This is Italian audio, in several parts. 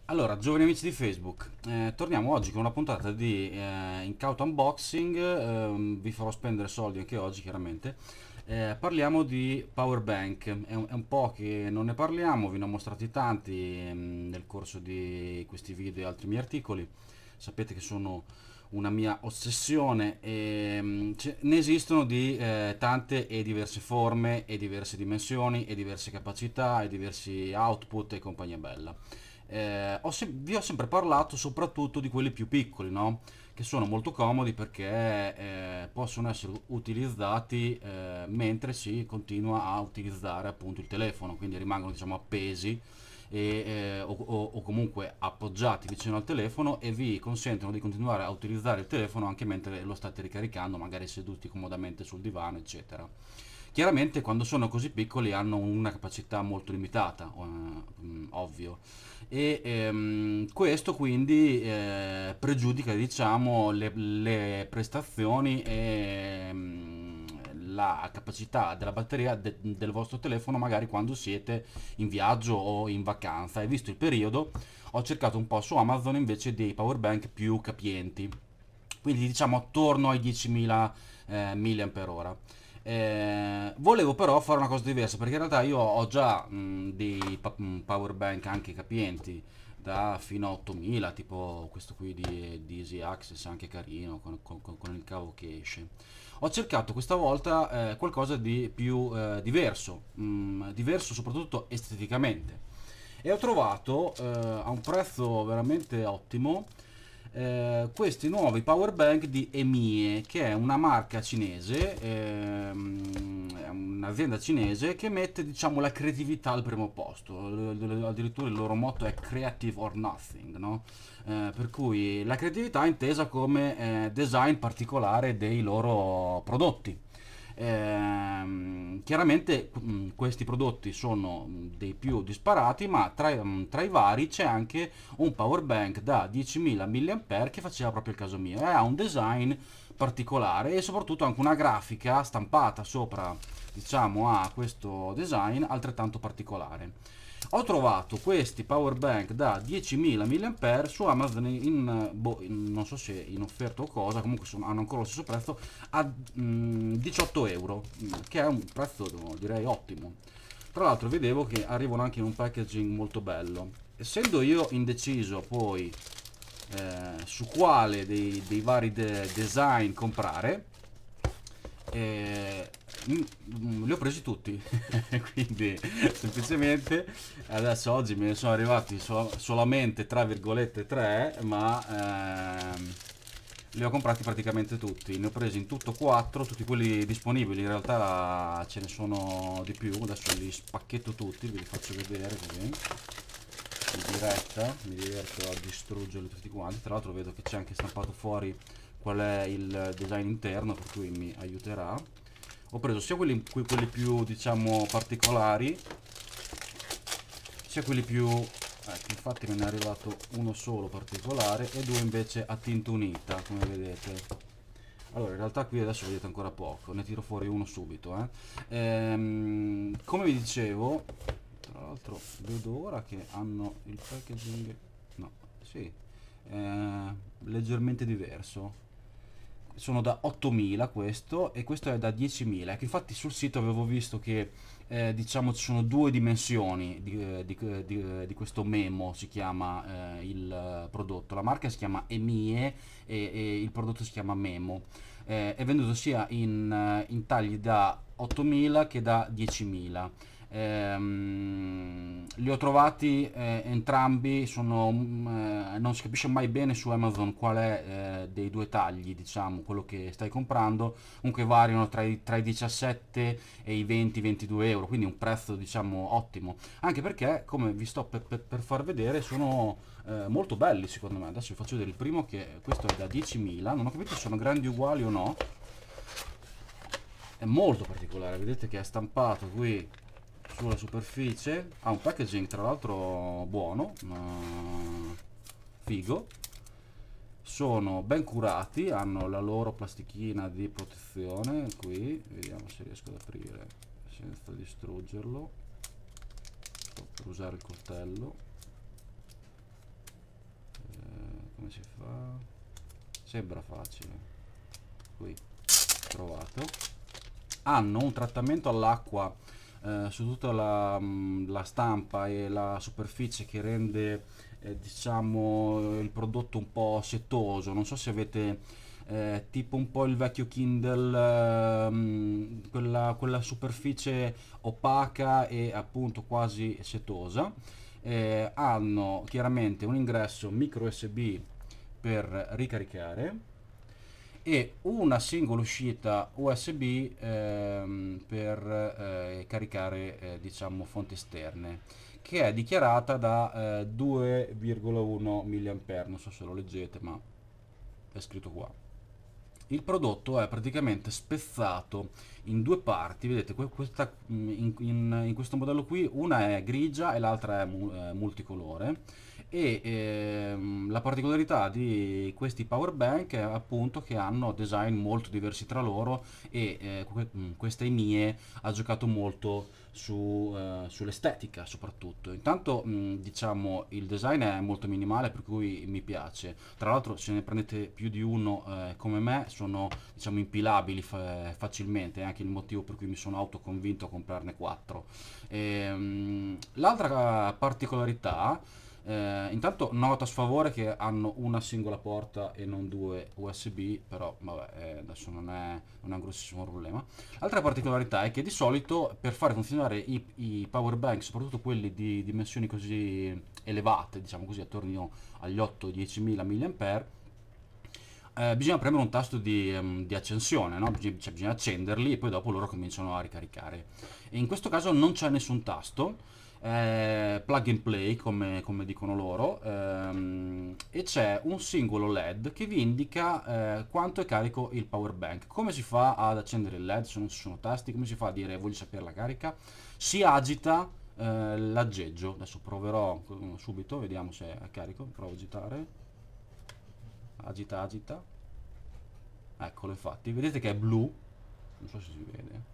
Allora, giovani amici di Facebook, torniamo oggi con una puntata di Incauto Unboxing. Vi farò spendere soldi anche oggi, chiaramente. Parliamo di Power Bank. È un po' che non ne parliamo, ve ne ho mostrati tanti nel corso di questi video e altri miei articoli. Sapete che sono una mia ossessione e ne esistono di tante e diverse forme e diverse dimensioni e diverse capacità e diversi output e compagnia bella. Vi ho sempre parlato soprattutto di quelli più piccoli, no? Che sono molto comodi perché possono essere utilizzati mentre si continua a utilizzare appunto il telefono, quindi rimangono diciamo appesi o comunque appoggiati vicino al telefono e vi consentono di continuare a utilizzare il telefono anche mentre lo state ricaricando, magari seduti comodamente sul divano, eccetera. Chiaramente quando sono così piccoli hanno una capacità molto limitata, ovvio, e questo quindi pregiudica diciamo le prestazioni e la capacità della batteria del vostro telefono magari quando siete in viaggio o in vacanza. E visto il periodo ho cercato un po' su Amazon invece dei power bank più capienti, quindi diciamo attorno ai 10.000 mAh. Volevo però fare una cosa diversa perché in realtà io ho già dei power bank anche capienti da fino a 8.000, tipo questo qui di Easy Access, anche carino con il cavo che esce. Ho cercato questa volta qualcosa di più diverso, diverso soprattutto esteticamente, e ho trovato a un prezzo veramente ottimo questi nuovi power bank di Emie, che è una marca cinese, è un'azienda cinese che mette diciamo la creatività al primo posto. Addirittura il loro motto è Creative or Nothing, no? Per cui la creatività è intesa come design particolare dei loro prodotti. Chiaramente questi prodotti sono dei più disparati, ma tra i vari c'è anche un power bank da 10.000 mAh che faceva proprio il caso mio e ha un design particolare e soprattutto anche una grafica stampata sopra, diciamo, a questo design altrettanto particolare. Ho trovato questi power bank da 10.000 mAh su Amazon non so se in offerta o cosa, comunque hanno ancora lo stesso prezzo a 18 euro, che è un prezzo direi ottimo. Tra l'altro vedevo che arrivano anche in un packaging molto bello. Essendo io indeciso poi su quale dei vari design comprare, eh, li ho presi tutti. Quindi semplicemente adesso oggi me ne sono arrivati solamente tra virgolette 3, ma li ho comprati praticamente tutti. Ne ho presi in tutto 4, tutti quelli disponibili. In realtà ce ne sono di più. Adesso li spacchetto tutti, ve li faccio vedere così in diretta. Mi diverto a distruggerli tutti quanti. Tra l'altro vedo che c'è anche stampato fuori qual è il design interno, per cui mi aiuterà. Ho preso sia quelli più diciamo particolari, sia quelli più, ecco, infatti me ne è arrivato uno solo particolare e due invece a tinta unita, come vedete. Allora, in realtà qui adesso vedete ancora poco, ne tiro fuori uno subito. Come vi dicevo, tra l'altro vedo ora che hanno il packaging, no, sì, leggermente diverso. Sono da 8.000 questo e questo è da 10.000. Ecco, infatti sul sito avevo visto che diciamo ci sono due dimensioni di questo Memo, si chiama il prodotto. La marca si chiama Emie e il prodotto si chiama Memo. È venduto sia in tagli da 8.000 che da 10.000. Li ho trovati entrambi, non si capisce mai bene su Amazon qual è dei due tagli, diciamo, quello che stai comprando. Comunque variano tra i 17 e i 20-22 euro, quindi un prezzo diciamo ottimo, anche perché come vi sto per far vedere sono molto belli secondo me. Adesso vi faccio vedere il primo, che questo è da 10.000, non ho capito se sono grandi uguali o no. È molto particolare, vedete che è stampato qui sulla superficie, ha un packaging tra l'altro buono, figo, sono ben curati, hanno la loro plastichina di protezione qui, vediamo se riesco ad aprire senza distruggerlo. Sto per usare il coltello. come si fa? Sembra facile. Qui, trovato. Hanno un trattamento all'acqua su tutta la stampa e la superficie che rende diciamo il prodotto un po' setoso. Non so se avete tipo un po' il vecchio Kindle, quella superficie opaca e appunto quasi setosa. Hanno chiaramente un ingresso micro USB per ricaricare e una singola uscita USB per caricare diciamo fonti esterne, che è dichiarata da 2,1 mA. Non so se lo leggete, ma è scritto qua. Il prodotto è praticamente spezzato in due parti, vedete in questo modello qui una è grigia e l'altra è multicolore, e la particolarità di questi power bank è appunto che hanno design molto diversi tra loro, e questa mie ha giocato molto sull'estetica soprattutto. Intanto diciamo il design è molto minimale, per cui mi piace. Tra l'altro se ne prendete più di uno come me sono diciamo impilabili facilmente, è anche il motivo per cui mi sono autoconvinto a comprarne 4. L'altra particolarità, intanto nota a sfavore che hanno una singola porta e non due USB, però vabbè, adesso non è un grossissimo problema. L'altra particolarità è che di solito per fare funzionare i power bank, soprattutto quelli di dimensioni così elevate, diciamo così, attorno agli 8-10.000 mAh, bisogna premere un tasto di accensione, no? Bisogna accenderli e poi dopo loro cominciano a ricaricare. E in questo caso non c'è nessun tasto, plug and play come dicono loro, e c'è un singolo LED che vi indica quanto è carico il power bank. Come si fa ad accendere il LED se non ci sono tasti? Come si fa a dire voglio sapere la carica? Si agita l'aggeggio. Adesso proverò subito, vediamo se è carico. Provo a agitare. Agita, agita. Eccolo, infatti vedete che è blu, non so se si vede.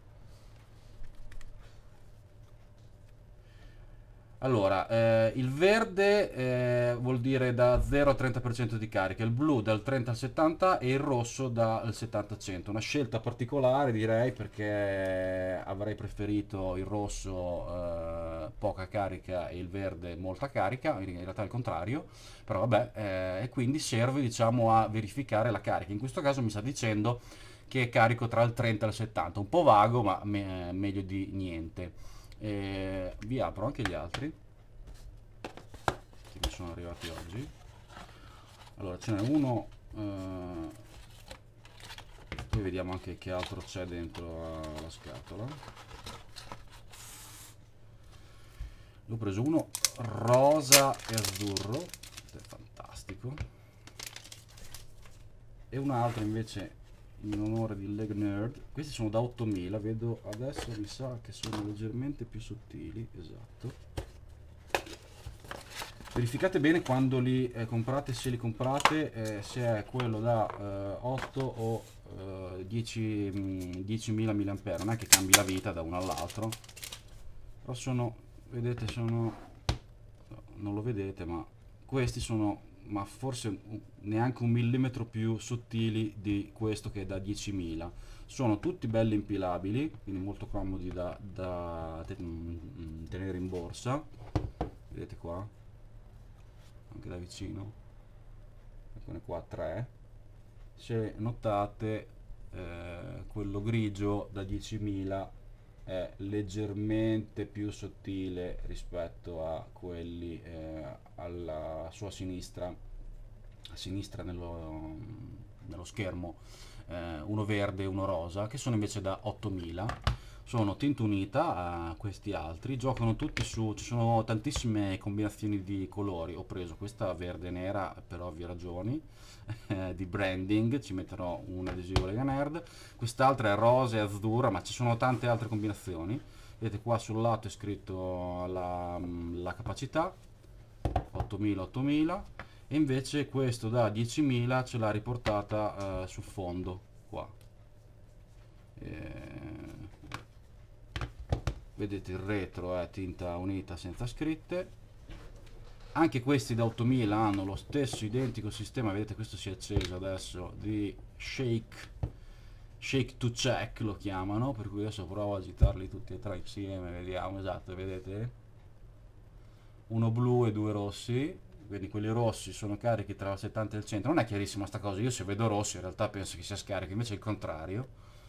Allora, il verde vuol dire da 0 a 30% di carica, il blu dal 30 al 70 e il rosso dal 70 al 100. Una scelta particolare direi, perché avrei preferito il rosso poca carica e il verde molta carica, in realtà è il contrario, però vabbè, e quindi serve diciamo a verificare la carica. In questo caso mi sta dicendo che è carico tra il 30 e il 70, un po' vago ma meglio di niente. Vi apro anche gli altri che mi sono arrivati oggi. Allora ce n'è uno, poi vediamo anche che altro c'è dentro la scatola. L'ho preso uno rosa e azzurro, è fantastico, e un altro invece in onore di Leg Nerd. Questi sono da 8000, vedo adesso, mi sa che sono leggermente più sottili, esatto. Verificate bene quando li comprate, se li comprate, se è quello da 8 o 10.000 mAh, non è che cambi la vita da uno all'altro, però sono, vedete, sono, no, non lo vedete, ma questi sono, ma forse neanche un millimetro più sottili di questo che è da 10.000. Sono tutti belli impilabili, quindi molto comodi da tenere in borsa. Vedete qua? Anche da vicino, eccone qua 3. Se notate quello grigio da 10.000 è leggermente più sottile rispetto a quelli alla sua sinistra, a sinistra nello schermo, uno verde e uno rosa, che sono invece da 8000. Sono tinta unita a questi altri, giocano tutti su, ci sono tantissime combinazioni di colori. Ho preso questa verde e nera per ovvie ragioni di branding, ci metterò un adesivo Lega Nerd. Quest'altra è rosa e azzurra, ma ci sono tante altre combinazioni. Vedete qua sul lato è scritto la capacità 8000 8000, e invece questo da 10.000 ce l'ha riportata sul fondo qua. Vedete il retro è tinta unita senza scritte, Anche questi da 8000 hanno lo stesso identico sistema, vedete questo si è acceso adesso, di shake to check lo chiamano, per cui adesso provo a agitarli tutti e tre insieme, vediamo, esatto, vedete? Uno blu e due rossi, quindi quelli rossi sono carichi tra il 70 e il 100, non è chiarissima sta cosa, io se vedo rossi in realtà penso che sia scarico, invece è il contrario.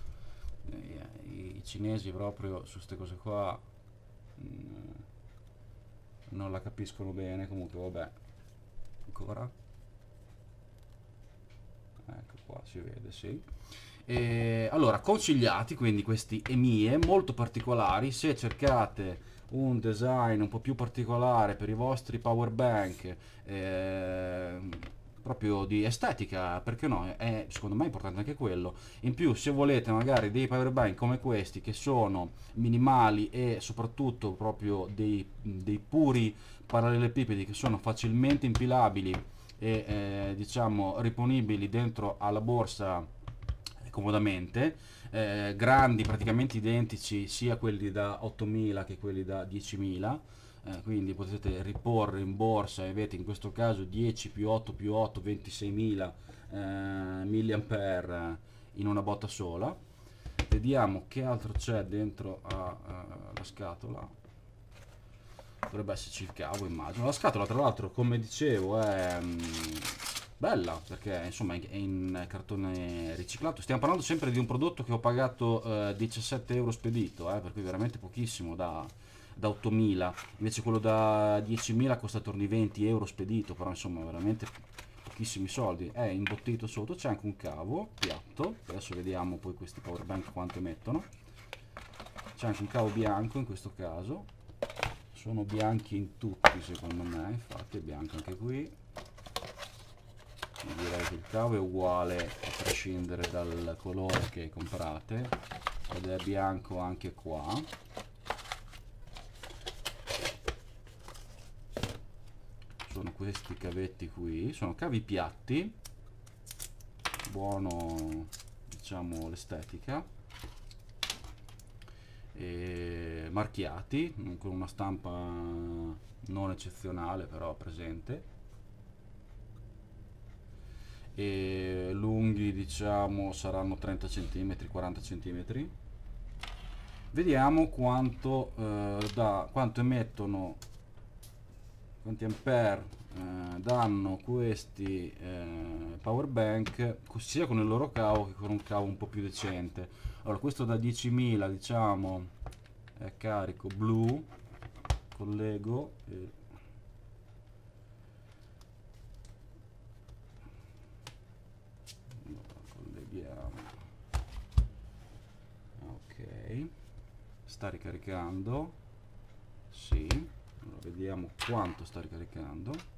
I cinesi proprio su queste cose qua mm, non la capiscono bene, comunque vabbè, ancora, ecco qua si vede, sì. E, allora, consigliati quindi questi EMIE molto particolari, se cercate un design un po' più particolare per i vostri power bank, eh, proprio di estetica, perché no? È, secondo me è importante anche quello. In più, se volete magari dei power bank come questi che sono minimali e soprattutto proprio dei puri parallelepipedi che sono facilmente impilabili e diciamo riponibili dentro alla borsa comodamente, grandi praticamente identici sia quelli da 8000 che quelli da 10000, quindi potete riporre in borsa e avete in questo caso 10 più 8 più 8 26.000 milliampere in una botta sola. Vediamo che altro c'è dentro la scatola. Dovrebbe esserci il cavo, immagino. La scatola, tra l'altro, come dicevo, è bella perché insomma è in cartone riciclato. Stiamo parlando sempre di un prodotto che ho pagato 17 euro spedito, per cui veramente pochissimo da 8.000. Invece quello da 10.000 costa attorno ai 20 euro spedito, però insomma veramente pochissimi soldi. È imbottito sotto, c'è anche un cavo piatto. Adesso vediamo poi questi power bank quanto emettono. C'è anche un cavo bianco in questo caso, sono bianchi in tutti secondo me, infatti è bianco anche qui. Direi che il cavo è uguale a prescindere dal colore che comprate, ed è bianco anche qua. Sono questi cavetti qui, sono cavi piatti, buono diciamo l'estetica, e marchiati con una stampa non eccezionale però presente, e lunghi diciamo saranno 30 cm 40 cm. Vediamo quanto quanto emettono, quanti ampere danno questi power bank sia con il loro cavo che con un cavo un po' più decente. Allora questo da 10.000 diciamo è carico blu, collego e allora, colleghiamo, ok, sta ricaricando, sì, allora, vediamo quanto sta ricaricando.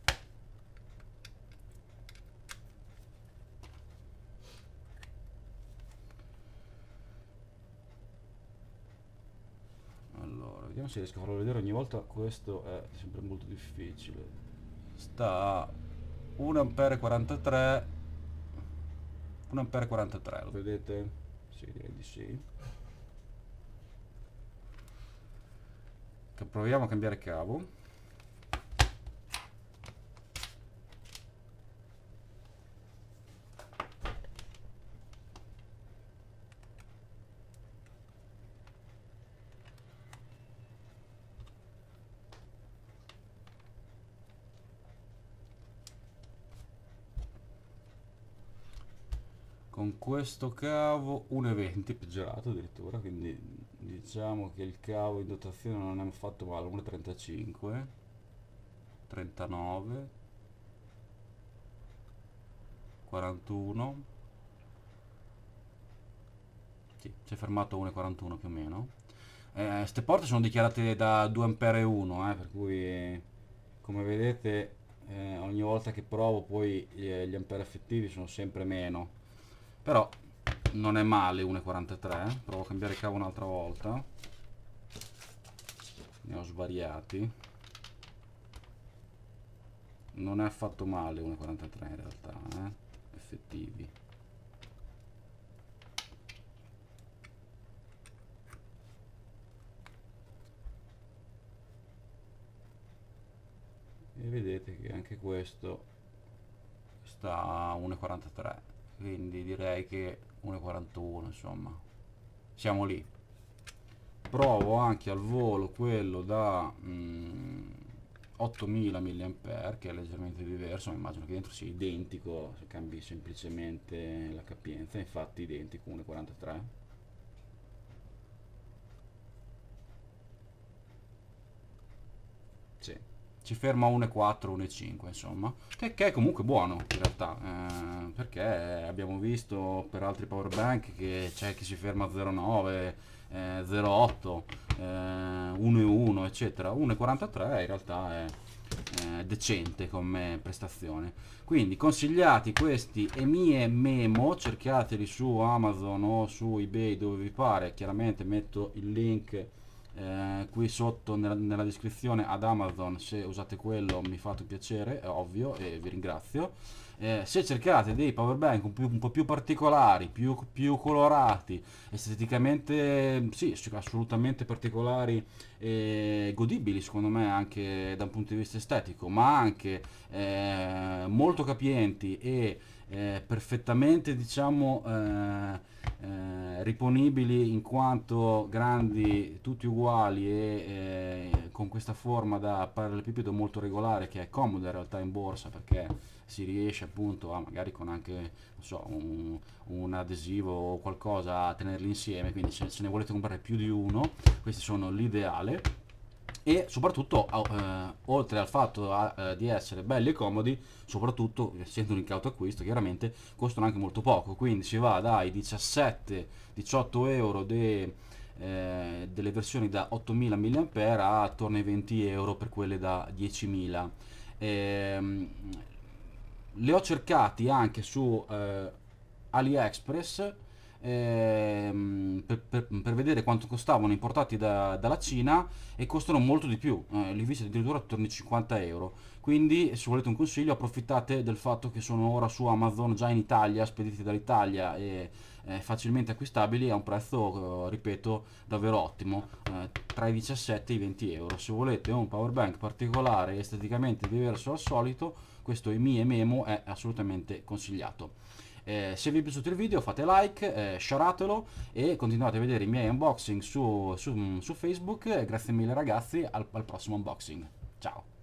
Allora, vediamo se riesco a farlo vedere ogni volta, questo è sempre molto difficile. Sta a 1 ampere 43, 1 ampere 43, lo vedete? Sì, direi di sì. Proviamo a cambiare cavo. Con questo cavo 1,20 peggiorato addirittura, quindi diciamo che il cavo in dotazione non è affatto male, 1,35, 39, 41, sì, si è fermato a 1,41 più o meno. Ste porte sono dichiarate da 2 ampere e 1, per cui come vedete ogni volta che provo poi gli ampere effettivi sono sempre meno. Però non è male 1,43, provo a cambiare cavo un'altra volta, ne ho svariati, non è affatto male 1,43 in realtà, effettivi. e vedete che anche questo sta a 1,43, quindi direi che 1,41, insomma siamo lì. Provo anche al volo quello da 8000 mAh, che è leggermente diverso, ma immagino che dentro sia identico, se cambi semplicemente la capienza, infatti identico, 1,43. Sì, ci ferma a 1,4, 1,5 insomma, che è comunque buono in realtà, perché abbiamo visto per altri power bank che c'è chi si ferma a 0,9, 0,8, 1,1 eccetera. 1,43 in realtà è decente come prestazione. Quindi consigliati questi EMIE Memo, cercateli su Amazon o su eBay dove vi pare, chiaramente metto il link qui sotto nella descrizione ad Amazon. Se usate quello mi fate un piacere, è ovvio, e vi ringrazio. Se cercate dei power bank un po' più particolari, più colorati, esteticamente sì, assolutamente particolari e godibili secondo me anche da un punto di vista estetico, ma anche molto capienti e perfettamente diciamo riponibili in quanto grandi, tutti uguali e con questa forma da parallelepipedo molto regolare, che è comoda in realtà in borsa perché si riesce appunto a magari con anche non so, un adesivo o qualcosa a tenerli insieme, quindi se ne volete comprare più di uno questi sono l'ideale. E soprattutto oltre al fatto di essere belli e comodi, soprattutto essendo un incauto acquisto chiaramente costano anche molto poco, quindi si va dai 17-18 euro delle versioni da 8000 mAh a attorno ai 20 euro per quelle da 10.000. Ehm, Le ho cercati anche su AliExpress per vedere quanto costavano importati dalla Cina, e costano molto di più, li ho visti addirittura attorno ai 50 euro. Quindi se volete un consiglio approfittate del fatto che sono ora su Amazon già in Italia, spediti dall'Italia e facilmente acquistabili a un prezzo, ripeto, davvero ottimo, tra i 17 e i 20 euro. Se volete un power bank particolare, esteticamente diverso dal solito, questo EMI Memo è assolutamente consigliato. Se vi è piaciuto il video fate like, sharatelo e continuate a vedere i miei unboxing su Facebook. Grazie mille ragazzi, al prossimo unboxing. Ciao!